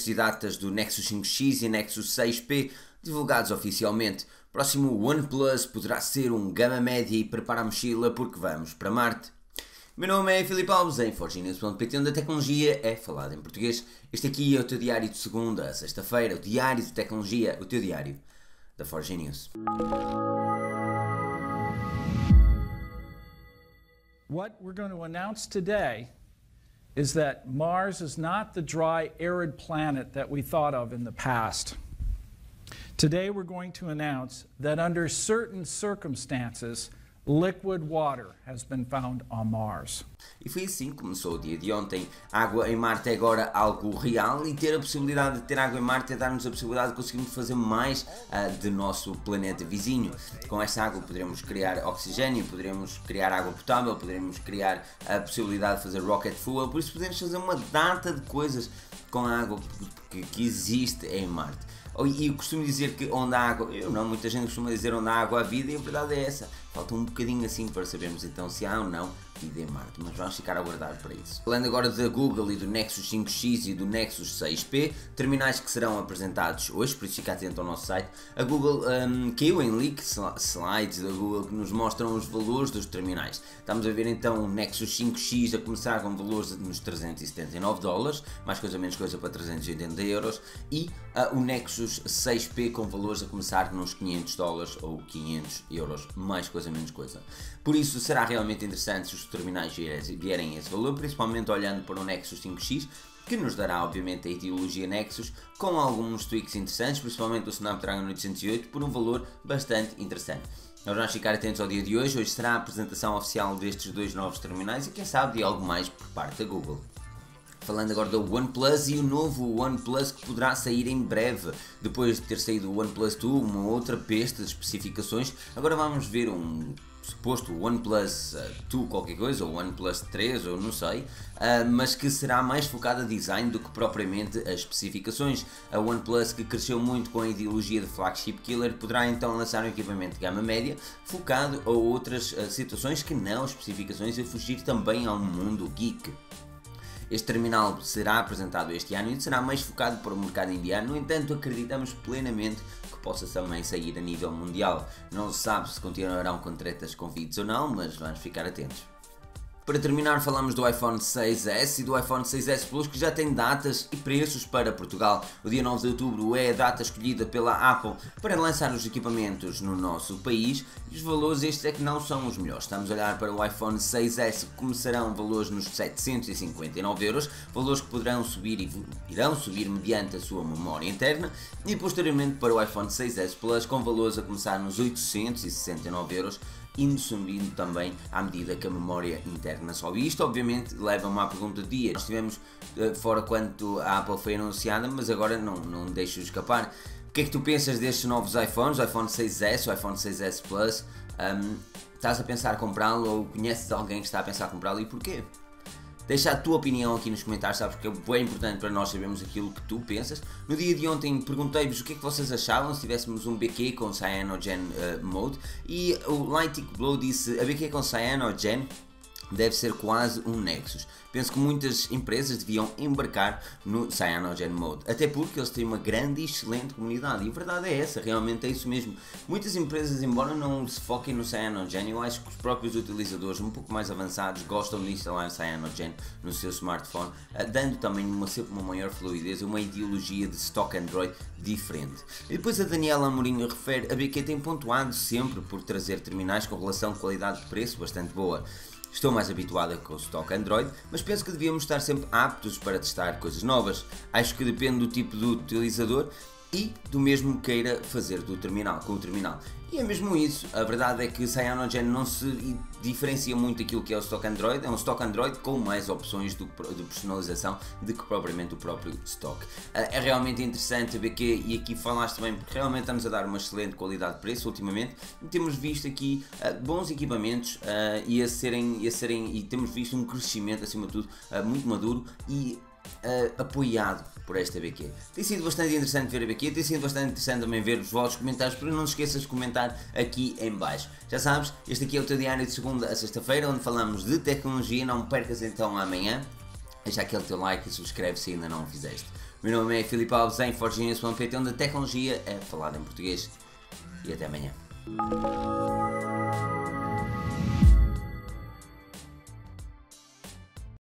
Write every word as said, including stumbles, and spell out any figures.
preços e datas do Nexus cinco X e Nexus seis P divulgados oficialmente. Próximo OnePlus poderá ser um gama média e prepara a mochila porque vamos para Marte. Meu nome é Filipe Alves, em four g news ponto p t, onde a tecnologia é falada em português. Este aqui é o teu diário de segunda a sexta-feira, o Diário de Tecnologia, o teu diário da four g news. What we're going to announce today is that Mars is not the dry, arid planet that we thought of in the past. Today we're going to announce that under certain circumstances, liquid water has been found on Mars. E foi assim que começou o dia de ontem. Água em Marte é agora algo real e ter a possibilidade de ter água em Marte é dar-nos a possibilidade de conseguirmos fazer mais uh, de nosso planeta vizinho. Com esta água poderemos criar oxigênio, poderemos criar água potável, poderemos criar a possibilidade de fazer rocket fuel, por isso podemos fazer uma data de coisas com a água que, que existe em Marte. E eu costumo dizer que onde há água, eu não, muita gente costuma dizer onde há água há vida e a verdade é essa. Falta um bocadinho assim para sabermos então se há ou não vida em Marte, mas vamos ficar a aguardar para isso. Falando agora da Google e do Nexus cinco X e do Nexus seis P, terminais que serão apresentados hoje, por isso fica atento ao nosso site. A Google um, caiu em leak slides da Google que nos mostram os valores dos terminais. Estamos a ver então o Nexus cinco X a começar com valores nos trezentos e setenta e nove dólares, mais coisa menos coisa para trezentos e oitenta euros, e uh, o Nexus seis P com valores a começar nos quinhentos dólares ou quinhentos euros, mais coisa menos coisa. Por isso será realmente interessante se os terminais vierem a esse valor, principalmente olhando para o Nexus cinco X, que nos dará obviamente a ideologia Nexus, com alguns tweaks interessantes, principalmente o Snapdragon oitocentos e oito, por um valor bastante interessante. Nós vamos ficar atentos ao dia de hoje, hoje será a apresentação oficial destes dois novos terminais e quem sabe de algo mais por parte da Google. Falando agora do OnePlus e o novo OnePlus que poderá sair em breve, depois de ter saído o OnePlus dois, uma outra peste de especificações, agora vamos ver um suposto OnePlus dois qualquer coisa, ou OnePlus três, ou não sei, uh, mas que será mais focado a design do que propriamente as especificações. A OnePlus, que cresceu muito com a ideologia de flagship killer, poderá então lançar um equipamento de gama média focado a outras uh, situações que não especificações e fugir também ao mundo geek. Este terminal será apresentado este ano e será mais focado para o mercado indiano, no entanto acreditamos plenamente que possa também sair a nível mundial. Não se sabe se continuarão com tretas com vídeos ou não, mas vamos ficar atentos. Para terminar, falamos do iPhone seis S e do iPhone seis S Plus, que já tem datas e preços para Portugal. O dia nove de outubro é a data escolhida pela Apple para lançar os equipamentos no nosso país e os valores estes é que não são os melhores. Estamos a olhar para o iPhone seis S, que começarão valores nos setecentos e cinquenta e nove euros, valores que poderão subir e irão subir mediante a sua memória interna, e posteriormente para o iPhone seis S Plus com valores a começar nos oitocentos e sessenta e nove euros, indo subindo também à medida que a memória interna sobe. Isto obviamente leva-me à pergunta do dia. Nós tivemos uh, fora quando a Apple foi anunciada, mas agora não, não deixo escapar. O que é que tu pensas destes novos iPhones, o iPhone seis S, o iPhone seis S Plus? Um, estás a pensar comprá-lo ou conheces alguém que está a pensar comprá-lo e porquê? Deixa a tua opinião aqui nos comentários, sabes que é bem importante para nós sabermos aquilo que tu pensas. No dia de ontem perguntei-vos o que é que vocês achavam se tivéssemos um B Q com Cyanogen uh, Mode, e o Lighting Blow disse a B Q com Cyanogen deve ser quase um Nexus. Penso que muitas empresas deviam embarcar no Cyanogen Mode, até porque eles têm uma grande e excelente comunidade, e a verdade é essa, realmente é isso mesmo. Muitas empresas, embora não se foquem no Cyanogen, eu acho que os próprios utilizadores um pouco mais avançados gostam de instalar Cyanogen no seu smartphone, dando também uma, sempre uma maior fluidez e uma ideologia de stock Android diferente. E depois a Daniela Amorim refere, a B Q tem pontuado sempre por trazer terminais com relação qualidade-preço bastante boa. Estou mais habituada com o stock Android, mas penso que devíamos estar sempre aptos para testar coisas novas. Acho que depende do tipo de utilizador e do mesmo que queira fazer do terminal, com o terminal. E é mesmo isso, a verdade é que o Cyanogen não se diferencia muito daquilo que é o stock Android, é um stock Android com mais opções de, de personalização do que propriamente o próprio stock. É realmente interessante ver que, e aqui falaste bem, porque realmente estamos a dar uma excelente qualidade de preço ultimamente, e temos visto aqui uh, bons equipamentos uh, e, a serem, e, a serem, e temos visto um crescimento acima de tudo uh, muito maduro e Uh, apoiado por esta B Q. Tem sido bastante interessante ver a B Q, tem sido bastante interessante também ver os vossos comentários, por não te esqueças de comentar aqui em baixo. Já sabes, este aqui é o teu diário de segunda a sexta-feira, onde falamos de tecnologia. Não percas então amanhã, deixa aquele teu like e subscreve se ainda não o fizeste. Meu nome é Filipe Alves em four g news ponto pt, onde a tecnologia é falada em português. E até amanhã.